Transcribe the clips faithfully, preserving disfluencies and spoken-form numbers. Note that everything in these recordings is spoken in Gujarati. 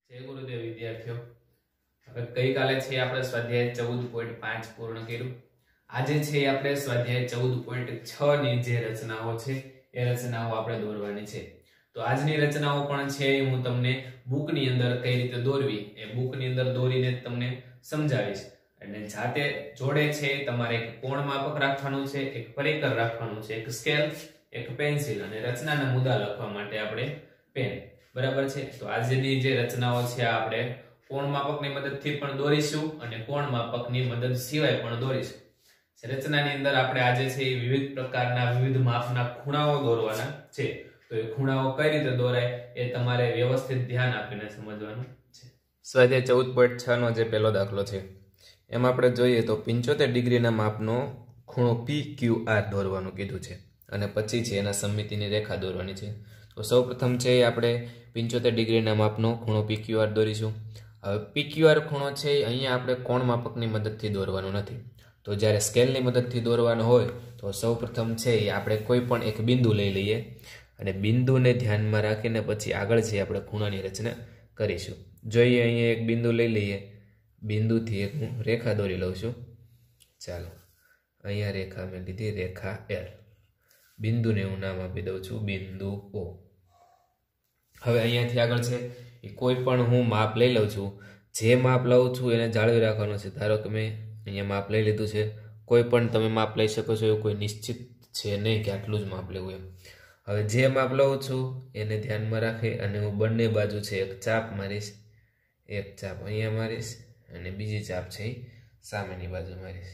जय गुरुदेव विद्यार्थियों। હવે ગઈકાલે છે આપણે સ્વાધ્યાય ચૌદ પોઈન્ટ પાંચ પૂર્ણ કર્યું। આજે છે આપણે સ્વાધ્યાય ચૌદ પોઈન્ટ છ ની જે રચનાઓ છે એ રચનાઓ આપણે દોરવાની છે। તો આજની રચનાઓ પણ છે હું તમને બુકની અંદર કઈ રીતે દોરવી એ બુકની અંદર દોરીને તમને સમજાવીશ। અને જાતે જોડે છે તમારે એક કોણ માપક રાખવાનું છે, એક પરિકર રાખવાનું છે, એક સ્કેલ, એક પેન્સિલ અને રચનાના મુદ્દા લખવા માટે આપણે પેન। बराबर है। तो આજની જે રચનાઓ છે આપણે કોણ માપકની મદદથી પણ દોરીશું અને કોણ માપકની મદદ સિવાય પણ દોરીશું। રચનાની અંદર આપણે આજે છે વિવિધ પ્રકારના વિવિધ માપના ખૂણાઓ દોરવાના છે। તો એ ખૂણાઓ કઈ રીતે દોરાય એ તમારે વ્યવસ્થિત ધ્યાન આપીને સમજવાનું છે। સ્વાધ્યાય ચૌદ પોઈન્ટ છ નો જે પહેલો દાખલો છે એમાં આપણે જોઈએ તો પંચોતેર ડિગ્રીના માપનો ખૂણો પી ક્યુ આર દોરવાનું કીધું છે અને પછી છે એના સમમિતિની રેખા દોરવાની છે। तो सौ प्रथम है આપણે પંચોતેર ડિગ્રીના માપનો ખૂણો પીક્યુઆર દોરીશું। હવે પીક્યુઆર ખૂણો છે અહીંયા આપણે કોણ માપકની મદદથી દોરવાનો નથી। તો જ્યારે સ્કેલની મદદથી દોરવાનો હોય તો સૌ પ્રથમ છે આપણે કોઈ પણ એક બિંદુ લઈ લઈએ અને બિંદુને ધ્યાનમાં રાખીને પછી આગળ છે આપણે ખૂણાની રચના કરીશું। જોઈએ અહીંયા એક બિંદુ લઈ લઈએ, બિંદુથી એક હું રેખા દોરી લઉં છું। ચાલો અહીંયા રેખા મેં લીધી, રેખા એલ। બિંદુને હું નામ આપી દઉં છું બિંદુ ઓ। હવે અહીંયાથી આગળ છે એ કોઈ પણ હું માપ લઈ લઉં છું, જે માપ લઉં છું એને જાળવી રાખવાનું છે। ધારો કે મેં અહીંયા માપ લઈ લીધું છે, કોઈ પણ તમે માપ લઈ શકો છો, એવું કોઈ નિશ્ચિત છે નહીં કે આટલું જ માપ લેવું એમ। હવે જે માપ લઉં છું એને ધ્યાનમાં રાખી અને હું બંને બાજુ છે એક ચાપ મારીશ, એક ચાપ અહીંયા મારીશ અને બીજી ચાપ છે એ સામેની બાજુ મારીશ।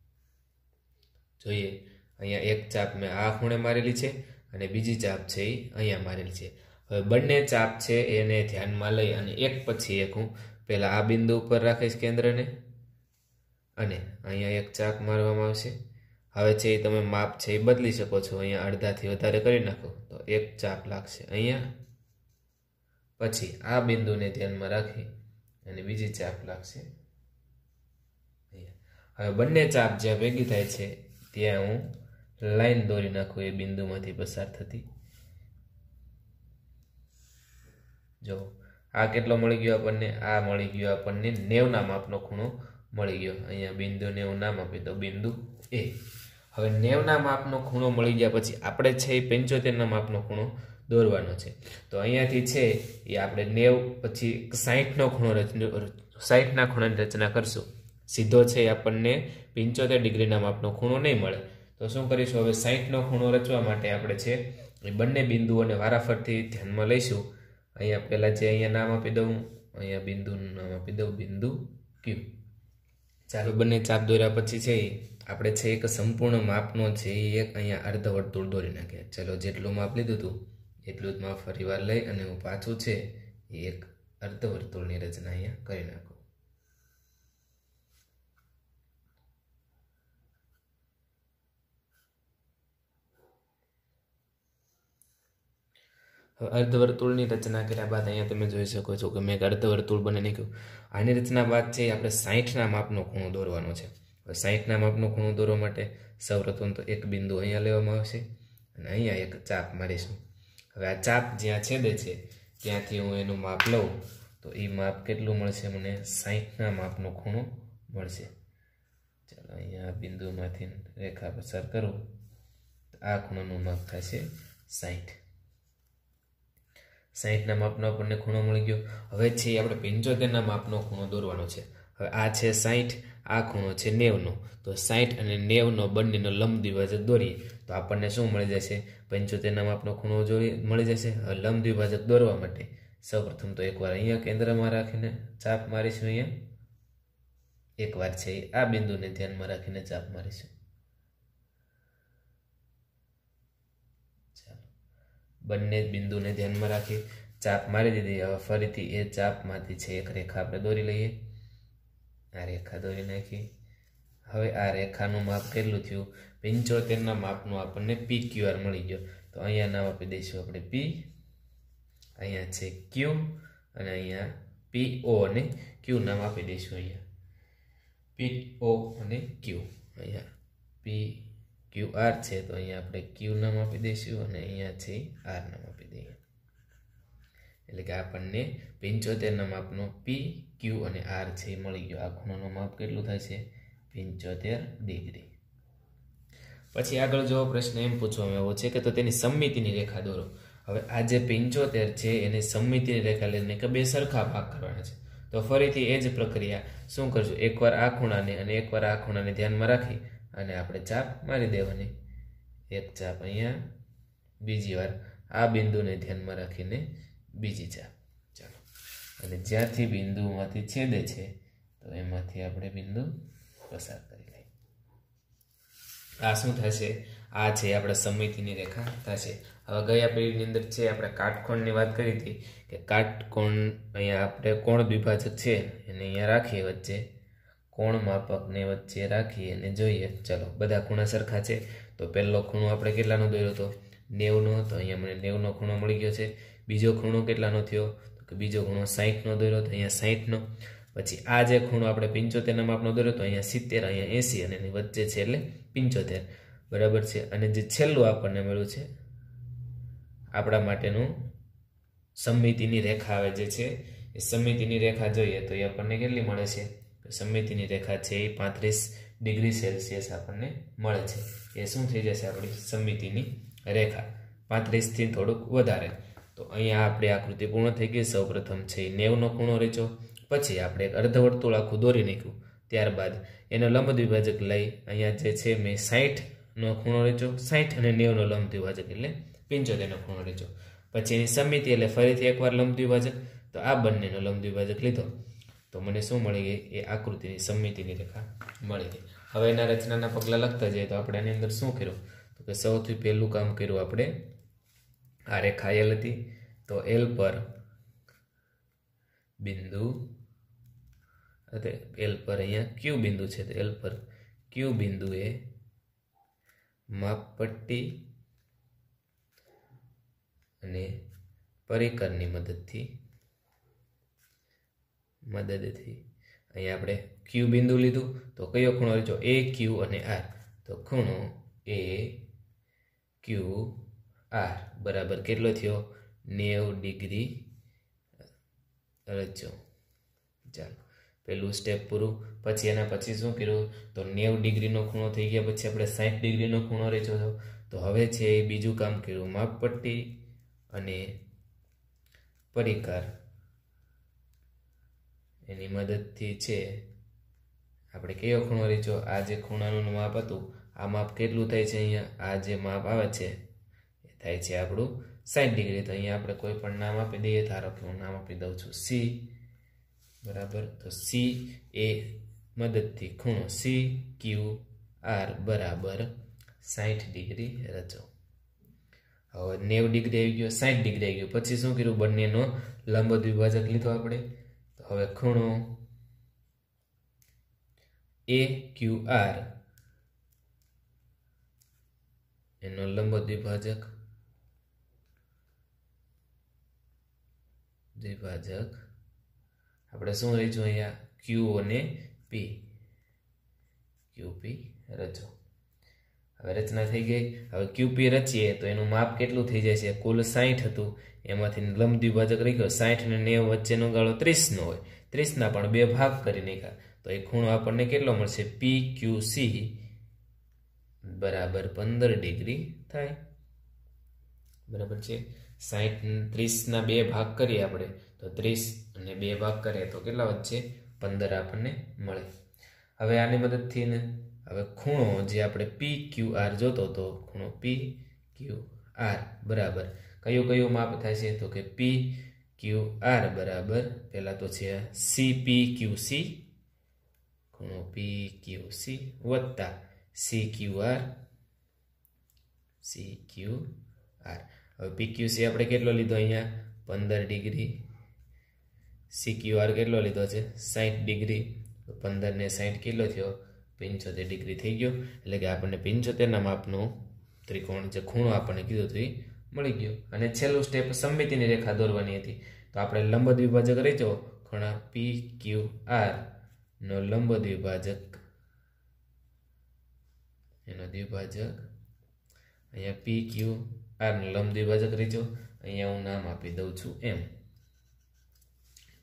જોઈએ અહીંયા એક ચાપ મેં આ ખૂણે મારેલી છે અને બીજી ચાપ છે એ અહીંયા મારેલી છે। હવે બંને ચાપ છે એને ધ્યાનમાં લઈ અને એક પછી એક હું પહેલા આ બિંદુ ઉપર રાખીશ કેન્દ્રને અને અહીંયા એક ચાપ મારવામાં આવશે। હવે છે એ તમે માપ છે એ બદલી શકો છો, અહીંયા અડધાથી વધારે કરી નાખો તો એક ચાપ લાગશે અહીંયા, પછી આ બિંદુને ધ્યાનમાં રાખી અને બીજી ચાપ લાગશે અહીંયા। હવે બંને ચાપ જ્યાં ભેગી થાય છે ત્યાં હું લાઈન દોરી નાખું એ બિંદુમાંથી પસાર થતી। જો આ કેટલો મળી ગયો આપણને, આ મળી ગયો આપણને નેવના માપનો ખૂણો મળી ગયો। અહીંયા બિંદુને હું નામ આપી દઉં બિંદુ એ। હવે નેવના માપનો ખૂણો મળી ગયા પછી આપણે છે એ પંચોતેરના માપનો ખૂણો દોરવાનો છે। તો અહીંયાથી છે એ આપણે નેવ પછી સાહીઠનો ખૂણો સાહીઠના ખૂણાની રચના કરશું। સીધો છે આપણને પંચોતેર ડિગ્રીના માપનો ખૂણો નહીં મળે। તો શું કરીશું, હવે સાહીઠનો ખૂણો રચવા માટે આપણે છે એ બંને બિંદુઓને વારાફરતી ધ્યાનમાં લઈશું। અહીંયા પહેલા જે અહીંયા નામ આપી દઉં, અહીંયા બિંદુનું નામ આપી દઉં બિંદુ ક્યુ। ચાલો બંને ચાપ દોર્યા પછી છે આપણે છે એક સંપૂર્ણ માપનો છે એ એક અહીંયા અર્ધવર્તુળ દોરી નાખીએ। ચાલો જેટલું માપ લીધું હતું એટલું જ માપ ફરી વાર લઈ અને હું પાછું છે એ એક અર્ધવર્તુળની રચના અહીંયા કરી નાખું। અર્ધવર્તુળની રચના કર્યા બાદ અહીંયા તમે જોઈ શકો છો કે મેં એક અર્ધવર્તુળ બની નાખ્યું। આની રચના બાદ છે આપણે સાહીઠના માપનો ખૂણો દોરવાનો છે। સાહીઠના માપનો ખૂણો દોરવા માટે સૌપ્રથમ તો એક બિંદુ અહીંયા લેવામાં આવશે અને અહીંયા એક ચાપ મારીશું। હવે આ ચાપ જ્યાં છેદે છે ત્યાંથી હું એનું માપ લઉં તો એ માપ કેટલું મળશે મને, સાહીઠના માપનો ખૂણો મળશે। ચાલો અહીંયા આ બિંદુમાંથી રેખા પસાર કરું તો આ ખૂણાનું માપ થશે સાહીઠ। સાહીઠના માપનો આપણને ખૂણો મળી ગયો। હવે છે આપણે પંચોતેરના માપનો ખૂણો દોરવાનો છે। હવે આ છે સાહીઠ, આ ખૂણો છે નેવનો। તો સાહીઠ અને નેવનો બંનેનો લંબ દ્વિભાજક દોરીએ તો આપણને શું મળી જશે, પંચોતેરના માપનો ખૂણો જોઈ મળી જશે। હવે લંબ દ્વિભાજક દોરવા માટે સૌપ્રથમ તો એકવાર અહીંયા કેન્દ્રમાં રાખીને ચાપ મારીશું, અહીંયા એકવાર છે આ બિંદુને ધ્યાનમાં રાખીને ચાપ મારીશું। બંને બિંદુને ધ્યાનમાં રાખી ચાપ મારી દીધી। હવે ફરીથી એ ચાપમાંથી છે એક રેખા આપણે દોરી લઈએ, આ રેખા દોરી નાખી। હવે આ રેખાનું માપ કેટલું થયું, પંચોતેરના માપનું આપણને પી ક્યુ આર મળી ગયો। તો અહીંયા નામ આપી દઈશું આપણે પી, અહીંયા છે ક્યુ અને અહીંયા પી ઓ અને ક્યુ નામ આપી દઈશું। અહીંયા પી ઓ અને ક્યુ, અહીંયા પી ક્યુ આર છે તો અહીંયા આપણે ક્યુ નામ આપી દઈશું અને અહીંયા છે આર નામ આપી દઈએ। એટલે કે આપણને પંચોતેરના માપનો પી ક્યુ અને આર છે એ મળી ગયો. આ ખૂણાનું માપ કેટલું થાય છે? પંચોતેર ડિગ્રી. પછી આગળ જો પ્રશ્ન એમ પૂછવામાં આવ્યો છે કે તો તેની સમમિતિની રેખા દોરો. હવે આ જે પંચોતેર છે એને સમમિતિની રેખા લઈને કે બે સરખા ભાગ કરવાના છે. તો ફરીથી એ જ પ્રક્રિયા શું કરશું? એકવાર આ ખૂણાને અને એકવાર આ ખૂણાને ધ્યાનમાં રાખી અને આપણે ચાપ મારી દેવાની. એક ચાપ અહીંયા, બીજી વાર આ બિંદુને ધ્યાનમાં રાખીને બીજી ચાપ. ચાલો, અને જ્યાંથી બિંદુમાંથી છેદે છે તો એમાંથી આપણે બિંદુ પસાર કરી લઈએ. આ શું થશે? આ છે આપણે સમમિતિની રેખા થશે. હવે ગયા પેઢીની અંદર છે આપણે કાટકોણની વાત કરી હતી કે કાટકોણ અહીંયા આપણે કોણ દ્વિભાજક છે એને અહીંયા રાખીએ, વચ્ચે કોણ માપકને વચ્ચે રાખી અને જોઈએ. ચલો, બધા ખૂણા સરખા છે. તો પહેલો ખૂણો આપણે કેટલાનો દોર્યો હતો? નેવનો. તો અહીંયા મને નેવનો ખૂણો મળી ગયો છે. બીજો ખૂણો કેટલાનો થયો? તો કે બીજો ખૂણો સાહીઠનો દોર્યો, તો અહીંયા સાહીઠનો. પછી આ જે ખૂણો આપણે પંચોતેરના માપનો દોર્યો તો અહીંયા સિત્તેર, અહીંયા એંસી અને એની વચ્ચે છે એટલે પંચોતેર. બરાબર છે. અને જે છેલ્લું આપણને મળ્યું છે આપણા માટેનું સમમિતિની રેખા આવે જે છે એ સમમિતિની રેખા જોઈએ તો એ આપણને કેટલી મળે છે? સમમિતિની રેખા છે એ પાંત્રીસ ડિગ્રી સેલ્સિયસ આપણને મળે છે. એ શું થઈ જશે? આપણી સમમિતિની રેખા પાંત્રીસથી થોડુંક વધારે. તો અહીંયા આપણી આકૃતિ પૂર્ણ થઈ ગઈ. સૌ પ્રથમ છે એ નેવનો ખૂણો રચ્યો, પછી આપણે એક અર્ધવર્તુળ આખું દોરી નાખ્યું, ત્યારબાદ એનો લંબ દ્વિભાજક લઈ અહીંયા જે છે મેં સાહીઠનો ખૂણો રચ્યો, સાહીઠ અને નેવનો લંબ દ્વિભાજક એટલે પંચોતેરનો ખૂણો રચ્યો. પછી એની સમમિતિ એટલે ફરીથી એકવાર લંબ દ્વિભાજક, તો આ બંનેનો લંબ દ્વિભાજક લીધો તો મને શું મળી ગઈ? એ આકૃતિની સમમિતિની રેખા મળી ગઈ. હવે એના રચનાના પગલાં લખતા જઈએ તો આપણે એની અંદર શું કર્યું? તો કે સૌથી પહેલું કામ કર્યું આપણે, આ રેખા એલ હતી તો એલ પર બિંદુ, એલ પર અહીંયા ક્યુ બિંદુ છે તો એલ પર ક્યુ બિંદુએ માપપટ્ટી અને પરિકરની મદદથી મદદથી અહીંયા આપણે ક્યુ બિંદુ લીધું તો કયો ખૂણો રચ્યો? એ ક્યુ અને આર. તો ખૂણો એ ક્યુ આર બરાબર કેટલો થયો? નેવ ડિગ્રી રચ્યો. ચાલો, પહેલું સ્ટેપ પૂરું. પછી એના પછી શું કર્યું? તો નેવ ડિગ્રીનો ખૂણો થઈ ગયા પછી આપણે સાઠ ડિગ્રીનો ખૂણો રચ્યો હતો. તો હવે છે એ બીજું કામ કર્યું, માપપટ્ટી અને પરિકાર એની મદદથી છે આપણે કયો ખૂણો રચ્યો? આ જે ખૂણાનું માપ હતું આ માપ કેટલું થાય છે? અહીંયા આ જે માપ આવે છે એ થાય છે આપણું સાઠ ડિગ્રી. તો અહીંયા આપણે કોઈ પણ નામ આપી દઈએ. ધારો કે હું નામ આપી દઉં છું સી. બરાબર. તો સી એ મદદથી ખૂણો સી ક્યુ આર બરાબર સાઠ ડિગ્રી રચો. હવે નેવ ડિગ્રી આવી ગયો, સાઠ ડિગ્રી આવી ગયો. પછી શું કર્યું? બંનેનો લંબ દ્વિભાજક લીધો આપણે. તો હવે ખૂણો એ ક્યુ આર એનો લંબ દ્વિભાજક દ્વિભાજક આપણે શું રહીશું અહીંયા? ક્યુ અને પી, ક્યુ પી રચો. હવે રચના થઈ ગઈ. હવે ક્યુપી રચીએ તો એનું માપ કેટલું થઈ જાય છે? કુલ સાઠ હતું, એમાંથી લંબ દ્વિભાજક રહી ગયો. સાઠ અને નેવ વચ્ચેનો ગાળો ત્રીસ નો હોય, ત્રીસ ના પણ બે ભાગ કરી નાખ્યા તો એ ખૂણો આપણને કેટલો મળશે? પી ક્યુ સી બરાબર પંદર ડિગ્રી થાય. બરાબર છે. સાઠ ત્રીસ ના બે ભાગ કરીએ આપણે તો ત્રીસ અને બે ભાગ કરીએ તો કેટલા વચ્ચે? પંદર આપણને મળે. હવે આની મદદથી ને હવે ખૂણો જે આપણે પી ક્યુ આર જોતો હતો, ખૂણો પી ક્યુ આર બરાબર કયું કયું માપ થાય છે? તો કે પી ક્યુ આર બરાબર પહેલા તો છે સી પી ક્યુ સી, ખૂણો પી ક્યુ સી વત્તા C Q R, C Q R. હવે પી ક્યુ સી આપણે કેટલો લીધો? અહીંયા પંદર ડિગ્રી. સી ક્યુ આર કેટલો લીધો છે? સાઠ ડિગ્રી. તો પંદર ને સાઠ કેટલો થયો? પંચોતેર ડિગ્રી થઈ ગયો. એટલે કે આપણને પંચોતેરના માપનું ત્રિકોણ જે ખૂણો આપણને કીધું હતું એ મળી ગયો. અને છેલ્લું સ્ટેપ સમમિતિની રેખા દોરવાની હતી. તો આપણે લંબ દ્વિભાજક રચ્યો, ખૂણા પી ક્યુ આર નો લંબ દ્વિભાજક એનો દ્વિભાજક અહીંયા પી ક્યુ આર નો લંબ દ્વિભાજક રચ્યો. અહીંયા હું નામ આપી દઉં છું એમ.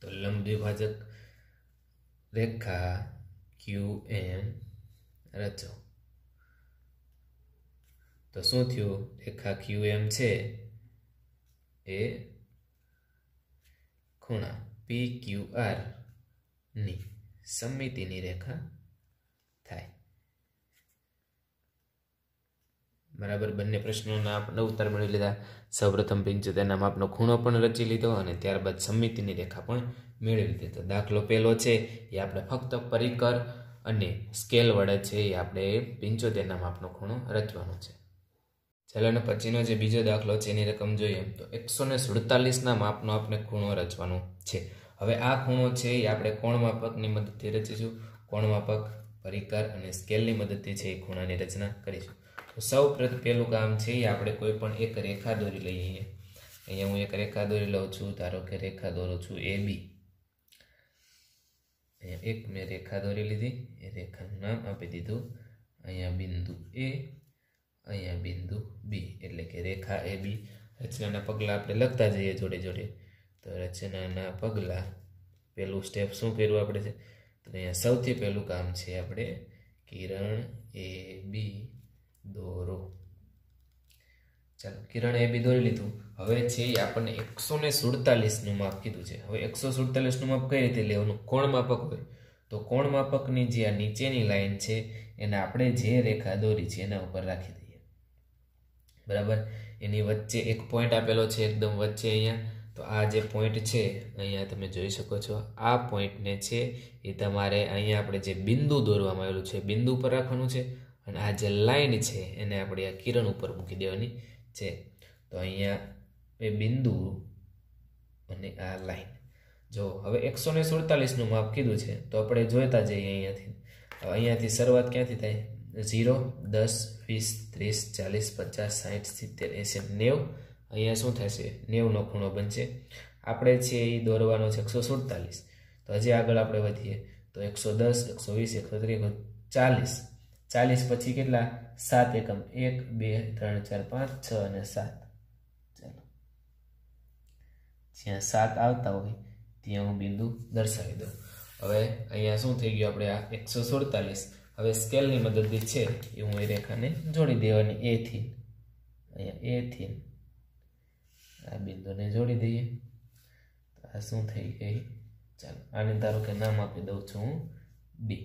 તો લંબ દ્વિભાજક રેખા ક્યુ એમ રચો. તો શું થયું? રેખા ક્યુ એમ છે એ ખૂણા પી ક્યુ આર ની સમમિતિની રેખા થાય. બરાબર. બંને પ્રશ્નોના આપણે ઉત્તર મળી લીધા. સૌપ્રથમ પંચોતેરના માપનો ખૂણો પણ રચી લીધો અને ત્યારબાદ સમમિતિની રેખા પણ મેળવી લીધી. તો દાખલો પહેલો છે એ આપણે ફક્ત પરિકર અને સ્કેલ વડે છે એ આપણે પંચોતેરના માપનો ખૂણો રચવાનો છે. ચાલો ને પછીનો જે બીજો દાખલો છે એની રકમ જોઈએ તો એકસો ને સુડતાલીસના માપનો આપણે ખૂણો રચવાનો છે. હવે આ ખૂણો છે એ આપણે કોણ માપકની મદદથી રચીશું. કોણ માપક, પરિકર અને સ્કેલની મદદથી છે એ ખૂણાની રચના કરીશું. તો સૌ પ્રથમ પહેલું કામ છે એ આપણે કોઈ પણ એક રેખા દોરી લઈએ. અહીંયા હું એક રેખા દોરી લઉં છું. ધારો કે રેખા દોરું છું એ બી. અહીંયા એક મેં રેખા દોરી લીધી. એ રેખાનું નામ આપી દીધું અહીંયા બિંદુ એ, અહીંયા બિંદુ બી, એટલે કે રેખા એ બી. રચનાના પગલાં આપણે લખતા જઈએ જોડે જોડે. તો રચનાના પગલાં પહેલું સ્ટેપ શું કર્યું આપણે છે? તો અહીંયા સૌથી પહેલું કામ છે આપણે કિરણ એ બી દોરો. ચાલો, કિરણ એ બી દોરી લીધું. હવે છે એ આપણને એકસો ને સુડતાલીસનું માપ કીધું છે. હવે એકસો સુડતાલીસનું માપ કઈ રીતે લેવાનું? કોણ માપક હોય તો કોણ માપકની જે આ નીચેની લાઈન છે એને આપણે જે રેખા દોરી છે એના ઉપર રાખી દઈએ. બરાબર. એની વચ્ચે એક પોઈન્ટ આપેલો છે એકદમ વચ્ચે અહીંયા. તો આ જે પોઈન્ટ છે અહીંયા તમે જોઈ શકો છો. આ પોઈન્ટને છે એ તમારે અહીંયા આપણે જે બિંદુ દોરવામાં આવેલું છે બિંદુ ઉપર રાખવાનું છે. અને આ જે લાઈન છે એને આપણે આ કિરણ ઉપર મૂકી દેવાની છે. તો અહીંયા એ બિંદુ અને આ લાઈન. જો હવે એકસો ને સુડતાલીસનું માપ કીધું છે તો આપણે જોઈતા જઈએ અહીંયાથી. અહીંયાથી શરૂઆત ક્યાંથી થાય? ઝીરો, દસ, વીસ, ત્રીસ, ચાલીસ, પચાસ, સાઠ, સિત્તેર, એંસી, નેવું. અહીંયા શું થશે? નેવુંનો ખૂણો બનશે. આપણે છે એ દોરવાનો છે એકસો સુડતાલીસ. તો હજી આગળ આપણે વધીએ તો એકસો દસ, એકસો વીસ, એકસો ત્રીસ, ચાલીસ. ચાલીસ પછી કેટલા? સાત એકમ. એક, બે, ત્રણ, ચાર, પાંચ, છ અને સાત. ચાલો, જ્યાં સાત આવતા હોય ત્યાં હું બિંદુ દર્શાવી દઉં. હવે અહીંયા શું થઈ ગયું? આપણે આ એકસો સુડતાલીસ. હવે સ્કેલની મદદથી છે એ હું એ રેખાને જોડી દેવાની એથી. અહીંયા એથી આ બિંદુને જોડી દઈએ. તો આ શું થઈ ગઈ? ચાલો, આને ધારો કે નામ આપી દઉં છું હું બી.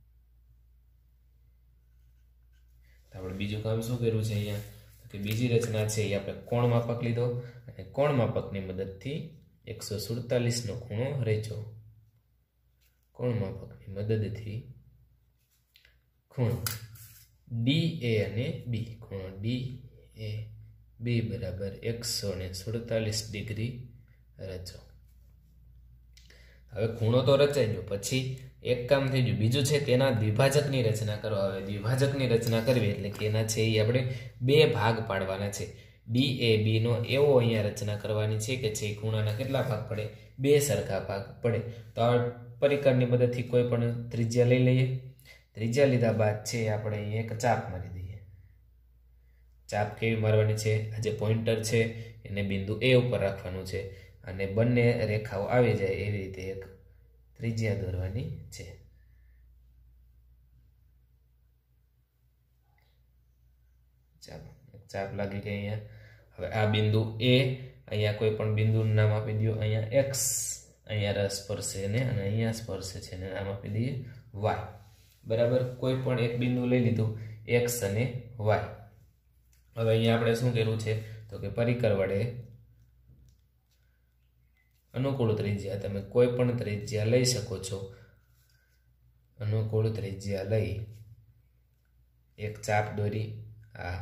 આપણે બીજું કામ શું કર્યું છે અહીંયા? કે બીજી રચના છે એ આપણે કોણ માપક લીધો અને કોણ માપકની મદદથી એકસો સુડતાલીસનો ખૂણો રચ્યો. કોણ માપકની મદદથી ખૂણો ડી એ અને બી. ખૂણો ડી એ બી બરાબર એકસો ને સુડતાલીસ ડિગ્રી રચો. હવે ખૂણો તો રચાઈ ગયો. પછી એક કામ થઈ ગયું. બીજું છે તેના દ્વિભાજકની રચના કરો. હવે દ્વિભાજકની રચના કરવી એટલે કે એના છે એ આપણે બે ભાગ પાડવાના છે. ડી એ બી નો એવો અહીંયા રચના કરવાની છે કે જે ખૂણાના કેટલા ભાગ પડે? બે સરખા ભાગ પડે. તો આ પરિકરની મદદથી કોઈ પણ ત્રિજ્યા લઈ લઈએ. ત્રિજ્યા લીધા બાદ છે આપણે અહીંયા એક ચાપ મારી દઈએ. ચાપ કેવી મારવાની છે? આ જે પોઇન્ટર છે એને બિંદુ એ ઉપર રાખવાનું છે અને બંને રેખાઓ આવી જાય એવી રીતે એક ત્રિજ્યા દોરવાની છે. ચાલો, ચાપ લાગી ગઈ અહીંયા. હવે આ બિંદુ એ, અહીંયા કોઈ પણ બિંદુનું નામ આપી દો. અહીંયા એક્સ અહીંયા રસ સ્પર્શે ને અને અહીંયા સ્પર્શે છે ને નામ આપી દઈએ વાય. બરાબર. કોઈ પણ એક બિંદુ લઈ લીધું એક્સ અને વાય. હવે અહીંયા આપણે શું કર્યું છે તો કે પરિકર વડે અનુકૂળ ત્રિજ્યા, તમે કોઈ પણ ત્રિજ્યા લઈ શકો છો. અનુકૂળ ત્રિજ્યા લઈ એક ચાપ દોરી. આ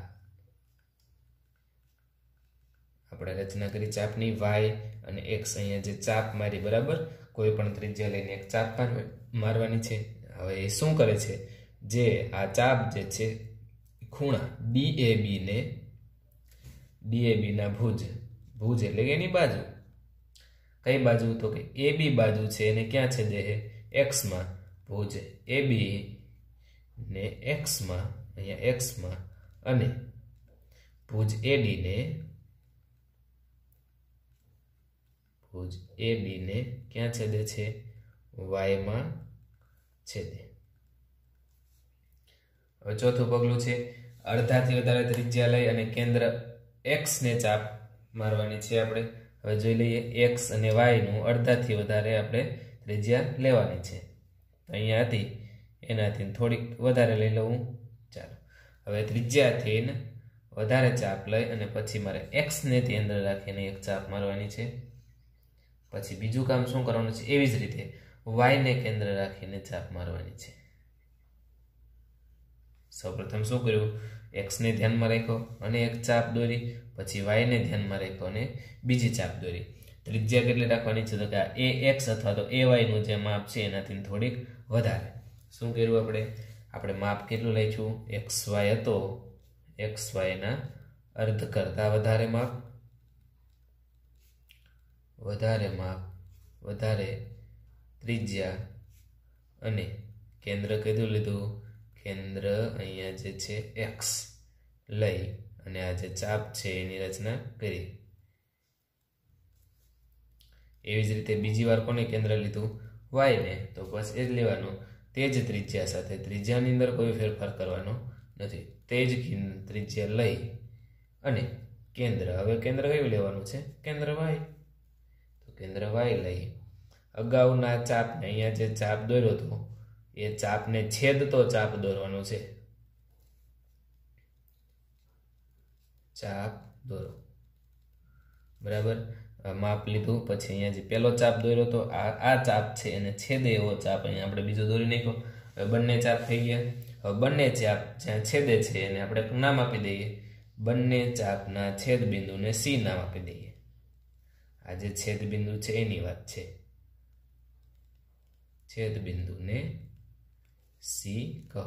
આપણે રચના કરી ચાપની વાય અને એક્સ. અહીંયા જે ચાપ મારી બરાબર કોઈ પણ ત્રિજ્યા લઈને એક ચાપ મારવાની છે. હવે એ શું કરે છે? જે આ ચાપ જે છે ખૂણા ડી એ બી ને ડી એ બી ના ભુજ, ભુજ એટલે કે એની બાજુ. કઈ બાજુ? તો કે એ બી બાજુ છે એને ક્યાં છે? જે એક્સ માં. ભુજ એ બી ને એક્સ માં, અહીંયા એક્સ માં, અને ભુજ એ ડી ને ભુજ એ બી ને ક્યાં છેદે છે? વાયમાં છેદે. હવે ચોથું પગલું છે અડધાથી વધારે ત્રિજ્યા લઈ અને કેન્દ્ર એક્સ ને ચાપ મારવાની છે આપણે. હવે જોઈ લઈએ એક્સ અને વાય નું અડધાથી વધારે આપણે ત્રિજ્યા લેવાની છે. અહીંયા હતી એનાથી થોડીક વધારે લઈ લઉં. ચાલો હવે ત્રિજ્યાથી વધારે ચાપ લઈ અને પછી મારે એક્સ ને કેન્દ્ર રાખીને એક ચાપ મારવાની છે. પછી બીજું કામ શું કરવાનું છે? એવી જ રીતે વાય ને કેન્દ્ર રાખીને ચાપ મારવાની છે. સૌપ્રથમ શું કર્યું? એક્સ ને ધ્યાનમાં રાખ્યો અને એક ચાપ દોરી, પછી વાય ને ધ્યાનમાં રાખ્યો અને બીજી ચાપ દોરી. ત્રિજ્યા કેટલી રાખવાની છે? તો કે એ એક્સ અથવા તો એ વાય નું જે માપ છે એનાથી થોડીક વધારે. શું કર્યું આપણે? આપણે માપ કેટલું લઈશું? એક્સ વાય હતો, એક્સ વાય ના અર્ધ કરતા વધારે માપ, વધારે માપ, વધારે ત્રિજ્યા અને કેન્દ્ર કીધું લીધું. કેન્દ્ર અહીંયા જે છે એક્સ લઈ અને આ જે ચાપ છે એની રચના કરી. એવી જ રીતે બીજી વાર કોને કેન્દ્ર લીધું? વાય ને. તો બસ એ જ લેવાનું, તે જ ત્રિજ્યા સાથે. ત્રિજ્યાની અંદર કોઈ ફેરફાર કરવાનો નથી. તે જ ત્રિજ્યા લઈ અને કેન્દ્ર, હવે કેન્દ્ર કયું લેવાનું છે? કેન્દ્ર વાય. તો કેન્દ્ર વાય લઈ અગાઉના ચાપને અહીંયા જે ચાપ દોર્યો હતો એ ચાપને છેદતો ચાપ દોરવાનો છે. ચાપ દોરો. બરાબર. માપ લીધું પછી અહીંયા જે પેલો ચાપ દોર્યો હતો આ આ ચાપ છે એને છેદે એવો ચાપ અહીંયા આપણે બીજો દોરી નાખ્યો. હવે બંને ચાપ થઈ ગયા. હવે બંને ચાપ જ્યાં છેદે છે એને આપણે નામ આપી દઈએ. બંને ચાપના છેદ બિંદુને સી નામ આપી દઈએ. આ જે છેદ બિંદુ છે એની વાત છે. છેદ બિંદુને સી કહો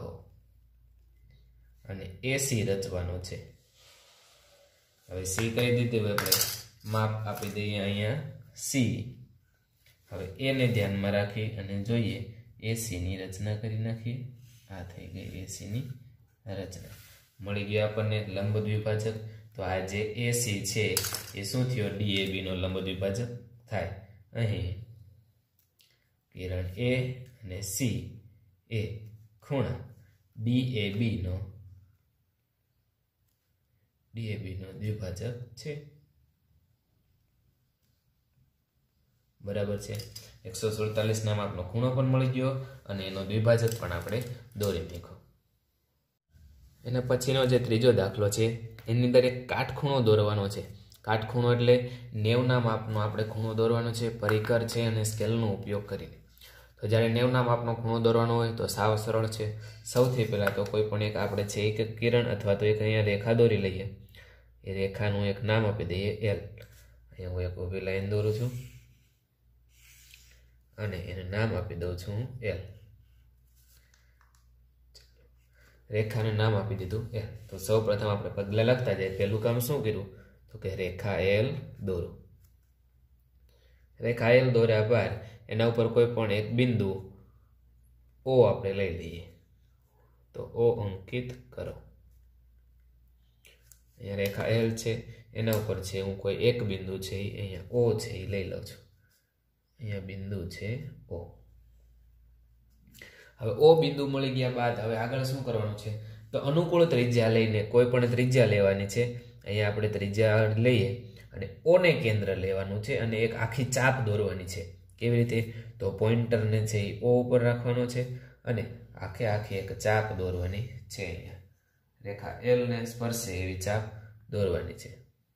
અને એ સી રચવાનો છે. હવે સી કહી દીધી, હવે આપણે માપ આપી દઈએ અહીંયા સી. હવે એને ધ્યાનમાં રાખી અને જોઈએ એસી ની રચના કરી નાખીએ. આ થઈ ગઈ એસી ની રચના. મળી ગયો આપણને લંબ દ્વિભાજક. તો આ જે એસી છે એ શું થયો? ડીએબી નો લંબ દ્વિભાજક થાય. અહીં કિરણ એ અને સી એ ખૂણા ડીએબી નો ડીએબી નો દ્વિભાજક છે. બરાબર છે. એકસો સુડતાલીસ નામ આપનો ખૂણો પણ મળી ગયો અને એનો દ્વિભાજક પણ આપણે દોરી નાખ્યો. એના પછીનો જે ત્રીજો દાખલો છે એની અંદર એક કાટખૂણો દોરવાનો છે. કાટખૂણો એટલે નેવના માપનો આપણે ખૂણો દોરવાનો છે. પરિકર છે અને સ્કેલનો ઉપયોગ કરીને. તો જ્યારે નેવના માપનો ખૂણો દોરવાનો હોય તો સાવ સરળ છે. સૌથી પહેલાં તો કોઈ પણ એક આપણે છે એક કિરણ અથવા તો એક અહીંયા રેખા દોરી લઈએ. એ રેખાનું એક નામ આપી દઈએ એલ. અહીંયા હું એક ઊભી લાઈન દોરું છું અને એને નામ આપી દઉં છું એલ. રેખાનું નામ આપી દીધું એલ. તો સૌ પ્રથમ આપણે પગલા લખતા જાય. પહેલું કામ શું કર્યું? તો કે રેખા એલ દોરો. રેખા એલ દોર્યા બાદ એના ઉપર કોઈ પણ એક બિંદુ ઓ આપણે લઈ લઈએ. તો ઓ અંકિત કરો. અહીંયા રેખા એલ છે એના ઉપર છે હું કોઈ એક બિંદુ છે અહીંયા ઓ છે એ લઈ લઉં છું. અહીંયા બિંદુ છે ઓ. હવે ઓ બિંદુ મળી ગયા બાદ હવે આગળ શું કરવાનું છે? તો અનુકૂળ ત્રિજ્યા લઈને કોઈ પણ ત્રિજ્યા લેવાની છે. અહીંયા આપણે ત્રિજ્યા લઈએ અને ઓ ને કેન્દ્ર લેવાનું છે અને એક આખી ચાપ દોરવાની છે. કેવી રીતે? તો પોઇન્ટરને છે એ ઓ ઉપર રાખવાનો છે અને આખે આખી એક ચાપ દોરવાની છે. અહીંયા રેખા એલ ને સ્પર્શે એવી ચાપ દોરવાની છે.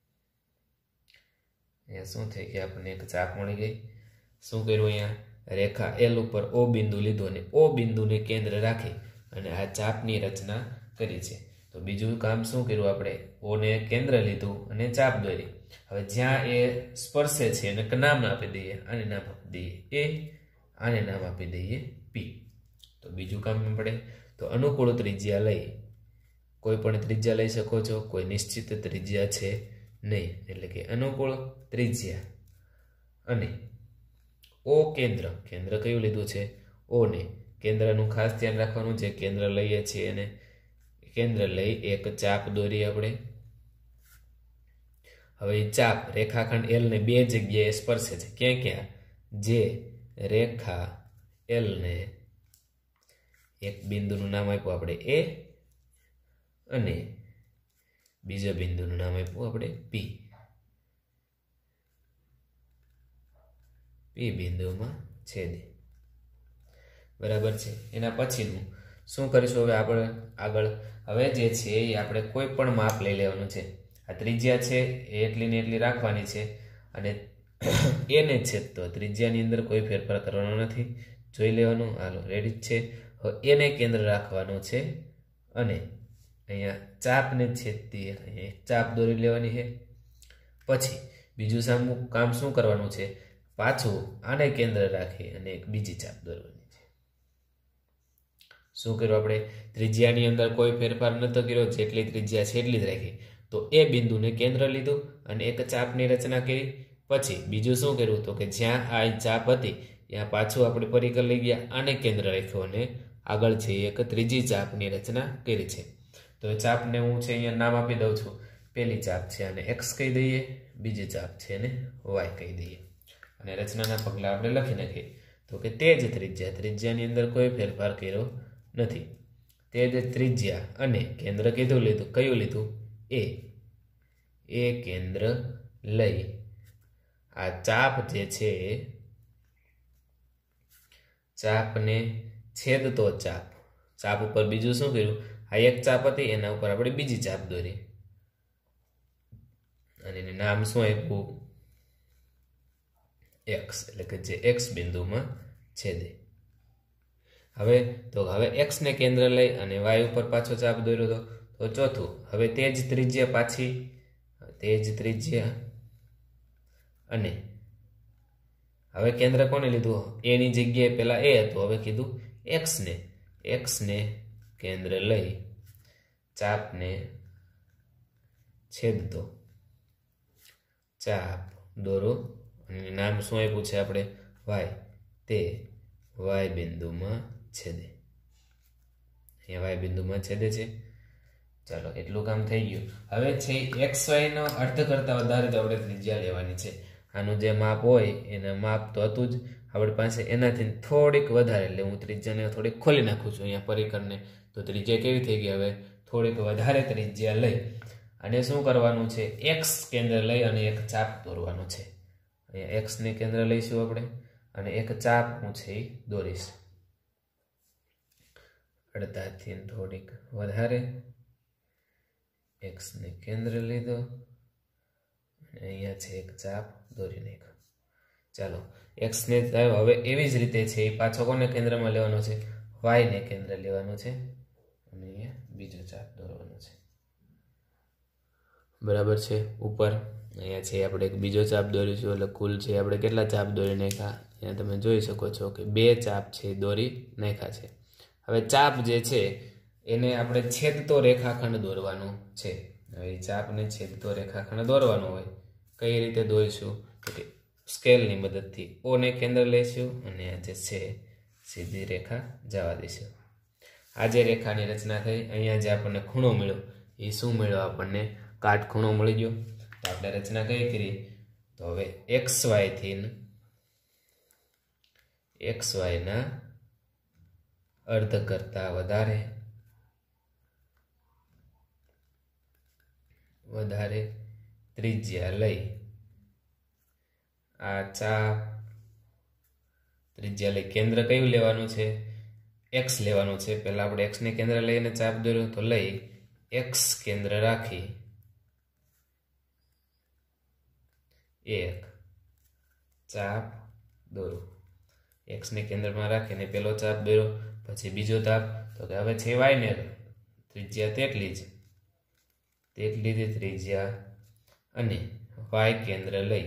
અહીંયા શું થઈ ગયા? આપણને એક ચાપ મળી ગઈ. શું કર્યું? અહીંયા રેખા એલ ઉપર ઓ બિંદુ લીધું અને ઓ બિંદુને કેન્દ્ર રાખી અને આ ચાપની રચના કરી છે. તો બીજું કામ શું કર્યું? આપણે ઓને કેન્દ્ર લીધું અને ચાપ દોરી. હવે જ્યાં એ સ્પર્શે છે એને નામ આપી દઈએ. આને નામ આપી દઈએ એ, આને નામ આપી દઈએ પી. તો બીજું કામ આપણે તો અનુકૂળ ત્રિજ્યા લઈ. કોઈ પણ ત્રિજ્યા લઈ શકો છો, કોઈ નિશ્ચિત ત્રિજ્યા છે નહીં. એટલે કે અનુકૂળ ત્રિજ્યા અને ઓ કેન્દ્ર. કેન્દ્ર કયું લીધું છે? ઓ ને. કેન્દ્રનું ખાસ ધ્યાન રાખવાનું છે. કેન્દ્ર લઈએ છીએ અને કેન્દ્ર લઈ એક ચાપ દોરી આપણે. હવે ચાપ રેખાખંડ એલ ને બે જગ્યાએ સ્પર્શે છે. ક્યાં ક્યાં? જે રેખા એલ ને એક બિંદુનું નામ આપ્યું આપણે એ અને બીજા બિંદુનું નામ આપ્યું આપણે પી. પી બિંદુમાં છેદે. બરાબર છે. એના પછીનું શું કરીશું હવે આપણે આગળ? હવે જે છે એ આપણે કોઈ પણ માપ લઈ લેવાનું છે. આ ત્રિજ્યા છે એ એટલી ને એટલી રાખવાની છે અને એને છેદતો ત્રિજ્યાની અંદર કોઈ ફેરફાર કરવાનો નથી. જોઈ લેવાનું. હાલો રેડી જ છે. હવે એને કેન્દ્ર રાખવાનું છે અને અહીંયા ચાપને છેદતી અહીંયા એક ચાપ દોરી લેવાની છે. પછી બીજું સામું કામ શું કરવાનું છે? પાછું આને કેન્દ્ર રાખી અને એક બીજી ચાપ દોરવાની છે. શું કર્યું આપણે? ત્રિજ્યાની અંદર કોઈ ફેરફાર નતો કર્યો, જેટલી ત્રિજ્યા છે એટલી જ રાખી. તો એ બિંદુને કેન્દ્ર લીધું અને એક ચાપની રચના કરી. પછી બીજું શું કર્યું? તો કે જ્યાં આ ચાપ હતી ત્યાં પાછું આપણે પરિકર લઈ ગયા, આને કેન્દ્ર રાખ્યું અને આગળ છે એક ત્રીજી ચાપની રચના કરી છે. તો એ ચાપને હું છે અહીંયા નામ આપી દઉં છું. પહેલી ચાપ છે અને એક્સ કહી દઈએ, બીજી ચાપ છે અને વાય કહી દઈએ અને રચનાના પગલા આપણે લખી નાખીએ. તો કે તે જ ત્રિજ્યા, ત્રિજ્યાની અંદર કોઈ ફેરફાર કર્યો નથી. તે જ ત્રિજ્યા અને કેન્દ્ર કીધું લીધું. કયું લીધું? એ. એ કેન્દ્ર લઈ આ ચાપ જે છે ચાપને છેદતો ચાપ. ચાપ ઉપર બીજું શું કર્યું? આ એક ચાપ હતી એના ઉપર આપણે બીજી ચાપ દોરી અને એને નામ શું આપ્યું? એક્સ. એટલે કે જે એક્સ બિંદુમાં છેદે. હવે તો હવે એક્સ ને કેન્દ્ર લઈ અને વાય ઉપર પાછો ચાપ દોર્યો હતો. તો ચોથું, હવે તે જ ત્રિજ્યા પાછી, તે જ ત્રિજ્યા અને હવે કેન્દ્ર કોને લીધું? એની જગ્યાએ પેલા એ હતું, હવે કીધું એક્સ ને. એક્સ ને કેન્દ્ર લઈ ચાપને છેદતો ચાપ દોરો અને નામ શું આપ્યું છે આપણે? વાય. તે વાય બિંદુમાં છેદે. અહીંયા વાય બિંદુમાં છેદે છે. ચાલો એટલું કામ થઈ ગયું. હવે છે એક્સ વાય નો અર્ધ કરતા વધારે તો આપણે ત્રિજ્યા લેવાની છે. આનું જે માપ હોય એના માપ તો હતું જ આપણી પાસે, એનાથી થોડીક વધારે. એટલે હું ત્રિજ્યાને થોડીક ખોલી નાખું છું અહીંયા પરિકરને. તો ત્રિજ્યા કેવી થઈ ગઈ? હવે થોડીક વધારે ત્રિજ્યા લઈ અને શું કરવાનું છે? એક્સ કેન્દ્ર લઈ અને એક ચાપ દોરવાનું છે. અહીંયા એક્સ ને કેન્દ્ર લઈશું આપણે અને એક ચાપ હું છે એ દોરીશ. અડધાથી થોડીક વધારે એક્સ ને કેન્દ્ર લીધો અને અહીંયા છે એક ચાપ દોરી નાખ્યો. ચાલો એક્સ ને હવે એવી જ રીતે છે એ પાછો કોને કેન્દ્રમાં લેવાનો છે? વાય ને કેન્દ્ર લેવાનો છે અને અહીંયા બીજો ચાપ દોરવાનો છે. બરાબર છે. ઉપર અહીંયા છે આપણે એક બીજો ચાપ દોરીશું. એટલે કુલ છે આપણે કેટલા ચાપ દોરી નાખ્યા? અહીંયા તમે જોઈ શકો છો કે બે ચાપ છે દોરી નાખ્યા છે. હવે ચાપ જે છે એને આપણે છેદતો રેખાખંડ દોરવાનું છે. હવે ચાપને છેદતો રેખાખંડ દોરવાનો હોય કઈ રીતે દોરીશું? તો કે સ્કેલની મદદથી ઓને કેન્દ્ર લઈશું અને આ જે છે સીધી રેખા જવા દઈશું. આ જે રેખાની રચના થઈ, અહીંયા જે આપણને ખૂણો મળ્યો એ શું મળ્યો? આપણને કાટખૂણો મળી ગયો. તો આપણે રચના કઈ કરી? તો હવે એક્સ વાય થી એક્સ વાય ના અર્ધ કરતા વધારે વધારે ત્રિજ્યા લઈ આ ચાપ ત્રિજ્યા લઈ કેન્દ્ર કયું લેવાનું છે? એક્સ લેવાનું છે. પહેલા આપણે એક્સ ને કેન્દ્ર લઈને ચાપ દોર્યું, તો લઈ એક્સ કેન્દ્ર રાખી એક ચાપ દોરો. એક્સ ને કેન્દ્રમાં રાખીને પેલો ચાપ દોર્યો, પછી બીજો ચાપ. તો કે હવે છે વાય ને ત્રિજ્યા તેટલી જ તેટલી જ ત્રિજ્યા અને વાય કેન્દ્ર લઈ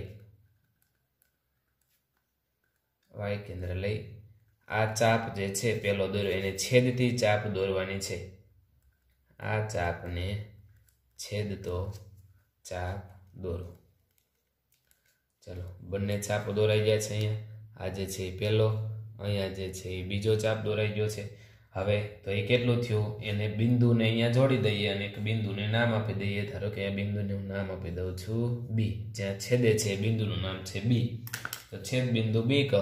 વાય કેન્દ્ર લઈ આ ચાપ જે છે પેલો દોર્યો એને છેદતી ચાપ દોરવાની છે. આ ચાપને છેદતો ચાપ દોરો. ચલો બંને ચાપ દોરાઈ ગયા છે. અહીંયા આ જે છે એ પહેલો, અહીંયા જે છે એ બીજો ચાપ દોરાઈ ગયો છે. હવે તો એ કેટલું થયું, એને બિંદુને અહીંયા જોડી દઈએ અને એક બિંદુને નામ આપી દઈએ. ધારો કે આ બિંદુને હું નામ આપી દઉં છું બી. જ્યાં છેદે છે એ બિંદુનું નામ છે બી. તો છેદ બિંદુ બી કહો,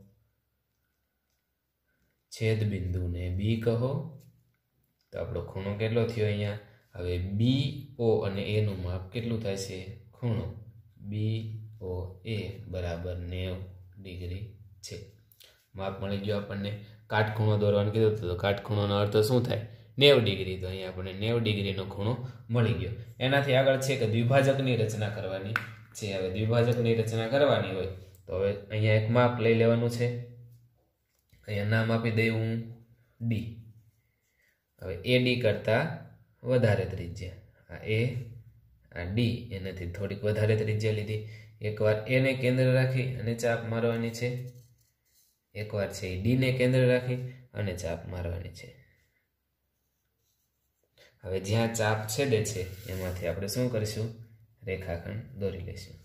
છેદ બિંદુને બી કહો. તો આપણો ખૂણો કેટલો થયો અહીંયા? હવે બી ઓ અને એ નું માપ કેટલું થાય છે? ખૂણો બી ઓ એ બરાબર નેવું ડિગ્રી છે. માપ મળી ગયો આપણને. કાટખૂણો દોરવાનું કીધું તો કાટખૂણોનો અર્થ શું થાય? નેવું ડિગ્રી. તો અહીંયા આપણને નેવું ડિગ્રીનો ખૂણો મળી ગયો. એનાથી આગળ છે કે દ્વિભાજકની રચના કરવાની છે. હવે દ્વિભાજકની રચના કરવાની હોય તો હવે અહીંયા એક માપ લઈ લેવાનું છે. અહીંયા નામ આપી દઈ હું ડી. હવે એ ડી કરતા વધારે ત્રિજ્યા, આ એ આ ડી એનાથી થોડીક વધારે ત્રિજ્યા લીધી. એકવાર એને કેન્દ્ર રાખી અને ચાપ મારવાની છે, એકવાર છે એ ડી ને કેન્દ્ર રાખી અને ચાપ મારવાની છે. હવે જ્યાં ચાપ છેદે છે એમાંથી આપણે શું કરીશું? રેખાખંડ દોરી લઈશું.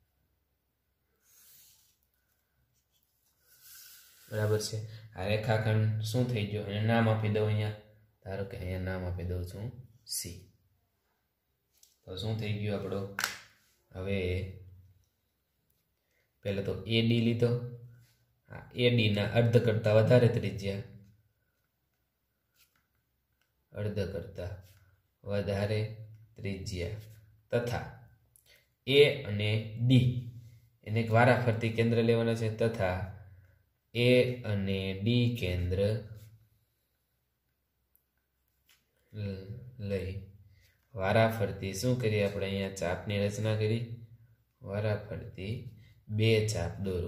બરાબર છે. આ રેખાખંડ શું થઈ ગયો? અને નામ આપી દઉં અહીંયા. ધારો કે અહીંયા નામ આપી દઉં છું સી. તો શું થઈ ગયું આપણો? હવે પહેલા તો એ ડી લીધો, આ એ ડી ના અર્ધ કરતા વધારે ત્રિજ્યા, અર્ધ કરતા વધારે ત્રિજ્યા તથા એ અને ડી એને એક વારાફરતી કેન્દ્ર લેવાના છે, તથા એ અને ડી કેન્દ્ર લઈ વારાફરતી શું કરીએ આપણે? અહીંયા ચાપની રચના કરી. વારાફરતી બે ચાપ દોરો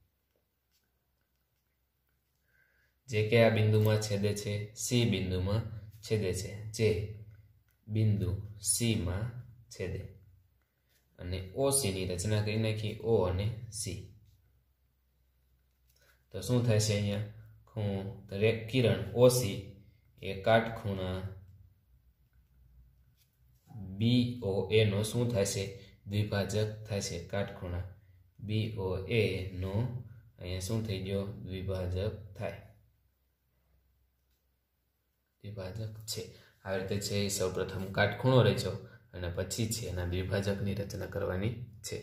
જે કે આ બિંદુમાં છેદે છે, સી બિંદુમાં છેદે છે, જે બિંદુ સી માં છેદે. અને ઓ સી ની રચના કરી નાખી, ઓ અને સી. તો શું થાય છે અહીંયા? ખૂણ કિરણ ઓસી એ કાટખૂણા બી ઓ એ નો શું થાય છે? દ્વિભાજક થાય છે. કાટખૂણા બી ઓ એ નો અહીંયા શું થઈ ગયો? દ્વિભાજક થાય, દ્વિભાજક છે. આવી રીતે છે સૌ પ્રથમ કાટખૂણો રચ્યો અને પછી છે એના દ્વિભાજકની રચના કરવાની છે.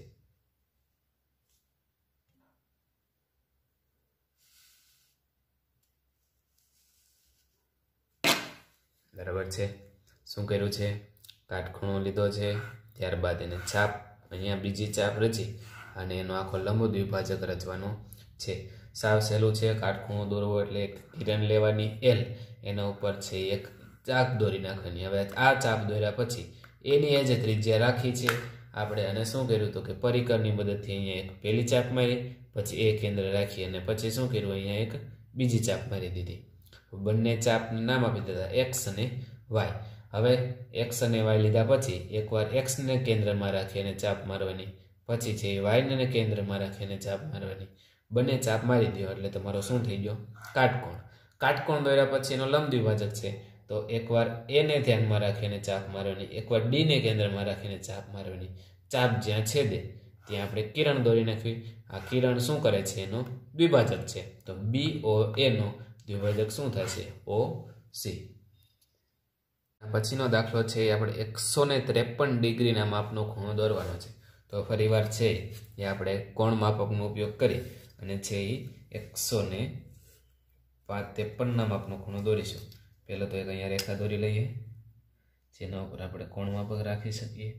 બરાબર છે. શું કર્યું છે? કાટખૂણો લીધો છે, ત્યારબાદ એને ચાપ, અહીંયા બીજી ચાપ રચી અને એનો આખો લંબ દ્વિભાજક રચવાનો છે. સાવ સહેલું છે. કાટખૂણો દોરવો એટલે એક કિરણ લેવાની એલ, એના ઉપર છે એક ચાપ દોરી નાખવાની. હવે આ ચાપ દોર્યા પછી એની એ જે ત્રિજ્યા રાખી છે આપણે, અને શું કર્યું હતું કે પરિકરની મદદથી અહીંયા એક પહેલી ચાપ મારી, પછી એ કેન્દ્ર રાખી અને પછી શું કર્યું? અહીંયા એક બીજી ચાપ મારી દીધી. બંને ચાપને નામ આપી દીધા એક્સ અને વાય. હવે એક્સ અને વાય લીધા પછી એકવાર એક્સને કેન્દ્રમાં રાખી અને ચાપ મારવાની, પછી છે વાયને કેન્દ્રમાં રાખી અને ચાપ મારવાની. બંને ચાપ મારી દો એટલે તમારો શું થઈ ગયો? કાટકોણ. કાટકોણ દોર્યા પછી એનો લંબ દ્વિભાજક છે, તો એકવાર એને ધ્યાનમાં રાખીને ચાપ મારવાની, એકવાર ડીને કેન્દ્રમાં રાખીને ચાપ મારવાની. ચાપ જ્યાં છેદે ત્યાં આપણે કિરણ દોરી નાખવી. આ કિરણ શું કરે છે? એનો દ્વિભાજક છે. તો બી ઓ એ નો દ્વિભાજક શું થશે? O C. પછીનો દાખલો છે આપણે એકસો ને ત્રેપન ડિગ્રીના માપનો ખૂણો દોરવાનો છે. તો ફરીવાર છે એ આપણે કોણ માપકનો ઉપયોગ કરી અને છે એ એકસો ને ત્રેપનના માપનો ખૂણો દોરીશું. પહેલો તો એક અહીંયા રેખા દોરી લઈએ, જેના ઉપર આપણે કોણ માપક રાખી શકીએ.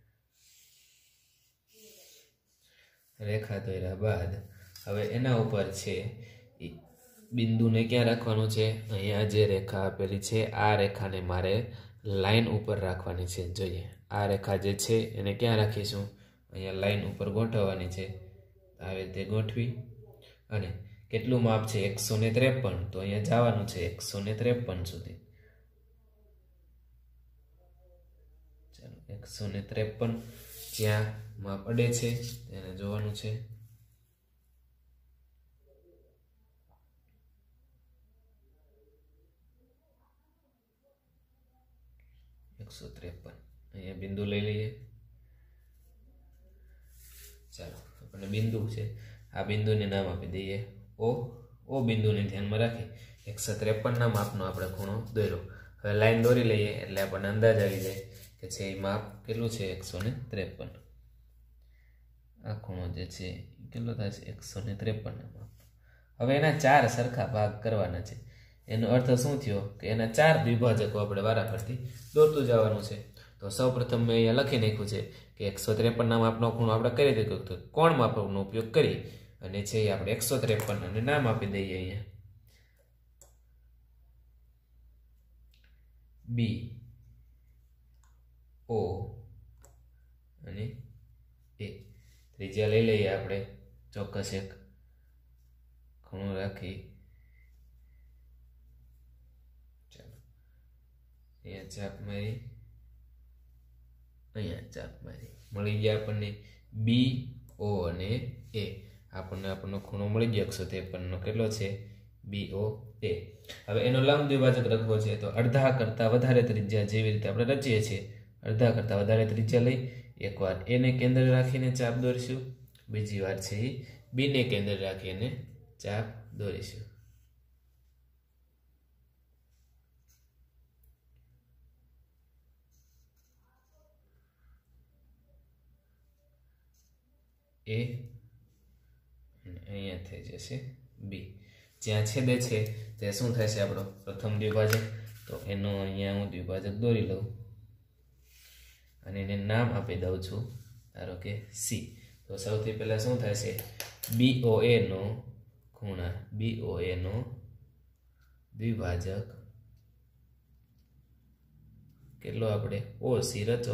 રેખા દોર્યા બાદ હવે એના ઉપર છે બિંદુને ક્યાં રાખવાનું છે? અહીંયા જે રેખા આપેલી છે આ રેખાને મારે લાઈન ઉપર રાખવાની છે. જોઈએ આ રેખા જે છે એને ક્યાં રાખીશું? અહીંયા લાઈન ઉપર ગોઠવવાની છે. આવે તે ગોઠવી અને કેટલું માપ છે? એકસો ને ત્રેપન. તો અહીંયા જવાનું છે એકસો ને ત્રેપન સુધી. ચાલો એકસો ને ત્રેપન જ્યાં માપ અડે છે તેને જોવાનું છે. એકસો ત્રેપન અહીંયા બિંદુ લઈ લઈએ. ચાલો આપણને બિંદુ છે, આ બિંદુને નામ આપી દઈએ ઓ. ઓ બિંદુને ધ્યાનમાં રાખી એકસો ત્રેપનના માપનો આપણે ખૂણો દોર્યો. હવે લાઈન દોરી લઈએ એટલે આપણને અંદાજ આવી જાય કે છે એ માપ કેટલું છે એકસો ને ત્રેપન. આ ખૂણો જે છે એ કેટલો થાય છે એકસો ને ત્રેપનના માપ. હવે એના ચાર સરખા ભાગ કરવાના છે. એનો અર્થ શું થયો કે એના ચાર દ્વિભાજકો આપણે વારાફરતી દોરતું જવાનું છે. તો સૌ પ્રથમ મેં અહીંયા લખી નાખ્યું છે કે એકસો ત્રેપનના માપનો ખૂણો આપણે કઈ રીતે તો કોણ માપનો ઉપયોગ કરી અને છે એ આપણે એકસો ત્રેપન અને નામ આપી દઈએ અહીંયા બી ઓ અને એ. ત્રિજ્યા લઈ લઈએ આપણે ચોક્કસ એક ખૂણો રાખી. ચાલો અહીંયા ચાપ મારી, અહીંયા ચાપ મારી, મળી ગયા આપણને બી ઓ અને એ. આપણને આપણનો ખૂણો મળી ગયો એકસો ત્રેપનનો. કેટલો છે બી ઓ એ. હવે એનો લંબ દ્વિભાજક લખવો છે તો અડધા કરતા વધારે ત્રિજ્યા જેવી રીતે આપણે રચીએ છીએ અડધા કરતા વધારે ત્રિજ્યા લઈ એકવાર એને કેન્દ્ર રાખીને ચાપ દોરીશું, બીજી વાર છે એ બી ને કેન્દ્ર રાખીને ચાપ દોરીશું. એ અહીંયા થઈ જશે બી. જ્યાં છેદે છે તે શું થશે આપણો પ્રથમ દ્વિભાજક. તો એનો અહીંયા હું દ્વિભાજક દોરી લઉં અને એને નામ આપી દઉં છું ધારો કે સી. તો સૌથી પહેલા શું થશે બી ઓ એ નો ખૂણા બી ઓ એ નો દ્વિભાજક કેટલો આપણે ઓ સી રચો.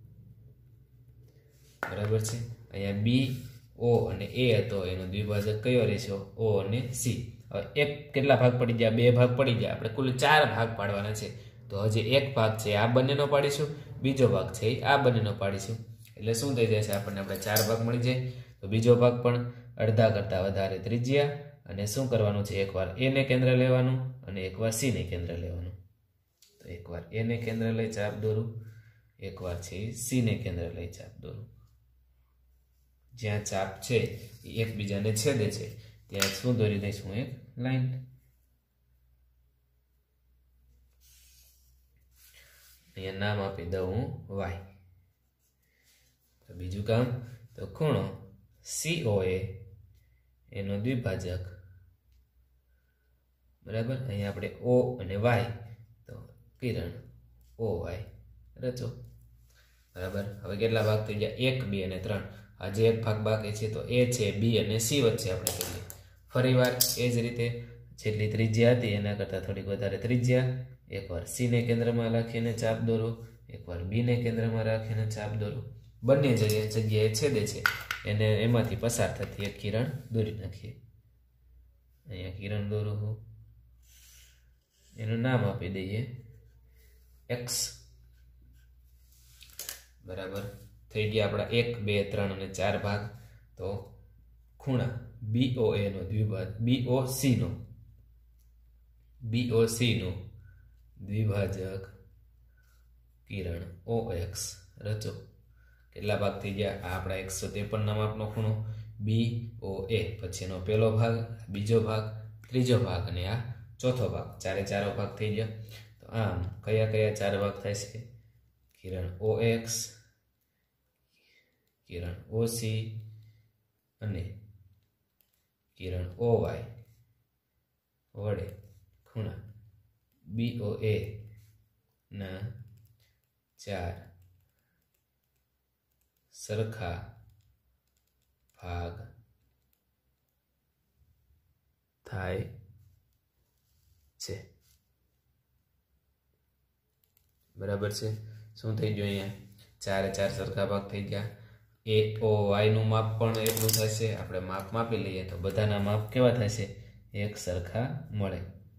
બરાબર છે. અહીંયા બી ઓ અને એ હતો એનો દ્વિભાજક કયો રહેશો ઓ અને સી. હવે એક કેટલા ભાગ પડી ગયા બે ભાગ પડી ગયા. આપણે કુલ ચાર ભાગ પાડવાના છે. તો હજી એક ભાગ છે આ બંનેનો પાડીશું, બીજો ભાગ છે આ બંનેનો પાડીશું. એટલે શું થઈ જાય છે આપણને આપણે ચાર ભાગ મળી જાય. તો બીજો ભાગ પણ અડધા કરતા વધારે ત્રિજ્યા અને શું કરવાનું છે એકવાર એ ને કેન્દ્ર લેવાનું અને એકવાર સી ને કેન્દ્ર લેવાનું. તો એકવાર એ ને કેન્દ્ર લઈ ચાપ દોરું, એકવાર છે સી ને કેન્દ્ર લઈ ચાપ દોરું. જ્યાં ચાપ છે એ એકબીજાને છેદે છે ત્યાં શું દોરી દઈશું એક લાઈન. અહીંયા નામ આપી દઉં હું વાય. તો બીજું કામ તો ખૂણો સી ઓ એ એનો દ્વિભાજક બરાબર. અહીંયા આપણે ઓ અને વાય તો કિરણ ઓ વાય રચો. બરાબર. હવે કેટલા ભાગ થઈ ગયા એક બે અને ત્રણ. આજે એક ભાગ બાકી છે તો એ છે બી અને સી વચ્ચે આપણે કરીએ. ફરી વાર એ જ રીતે જેટલી ત્રિજ્યા હતી એના કરતાં થોડીક વધારે ત્રિજ્યા. એકવાર સી ને કેન્દ્રમાં રાખીને ચાપ દોરો, એકવાર બી ને કેન્દ્રમાં રાખીને ચાપ દોરો. બંને જગ્યાએ જગ્યાએ છેદે છે એને એમાંથી પસાર થતી એક કિરણ દોરી નાખીએ. અહીંયા કિરણ દોરું હું, એનું નામ આપી દઈએ એક્સ. બરાબર. થઈ ગયા આપણા એક બે ત્રણ અને ચાર ભાગ. તો ખૂણા બી ઓ એ નો દ્વિભાજ બી ઓ સી નો બી ઓ સી નો દ્વિભાજક કિરણ ઓ એક્સ રચો. કેટલા ભાગ થઈ ગયા આ આપણા એકસો ત્રેપન ના માપનો ખૂણો બી ઓ એ. પછી એનો પહેલો ભાગ, બીજો ભાગ, ત્રીજો ભાગ અને આ ચોથો ભાગ. ચારે ચારો ભાગ થઈ ગયા. તો આમ કયા કયા ચાર ભાગ થાય છે કિરણ ઓ એક્સ, કિરણ ઓ સી અને કિરણ ઓ વાય વડે ખૂણા બી ઓ એ ના ચાર સરખા ભાગ થાય છે. બરાબર છે. શું થઈ ગયું અહીંયા ચારે ચાર સરખા ભાગ થઈ ગયા. એ ઓ વાય નું માપ પણ એટલું થશે. આપણે માપ માપી લઈએ તો બધાના માપ કેવા થશે એક સરખા મળે.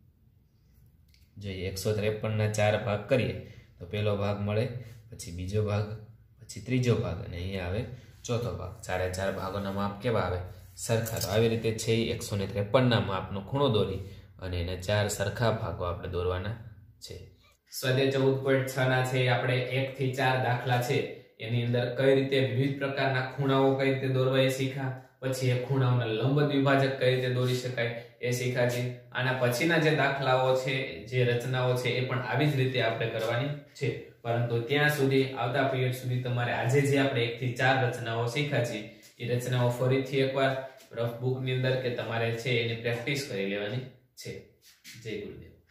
જોઈએ એકસો ત્રેપન ના ચાર ભાગ કરીએ તો પહેલો ભાગ મળે, પછી બીજો ભાગ, પછી ત્રીજો ભાગ અને અહીંયા આવે ચોથો ભાગ. ચારે ચાર ભાગોના માપ કેવા આવે સરખા. તો આવી રીતે છે એકસો ને ત્રેપન ના માપનો ખૂણો દોરી અને એના ચાર સરખા ભાગો આપણે દોરવાના છે. સ્વાધ્યાય ચૌદ પોઈન્ટ છ ના છે આપણે એક થી ચાર દાખલા છે એની અંદર કઈ રીતે વિવિધ પ્રકારના ખૂણાઓ કઈ રીતે દોરવા એ શીખ્યા. પછી એ ખૂણાઓના લંબ દ્વિભાજક કઈ રીતે દોરી શકાય એ શીખ્યા છે. આના પછીના જે દાખલાઓ છે, જે રચનાઓ છે, એ પણ આવી જ રીતે આપણે કરવાની છે. પરંતુ ત્યાં સુધી આવતા પીરિયડ સુધી તમારે આજે જે આપણે એક થી ચાર રચનાઓ શીખ્યા છે એ રચનાઓ ફરીથી એકવાર રફ બુક ની અંદર કે તમારે છે એની પ્રેક્ટિસ કરી લેવાની છે. જય ગુરુદેવ.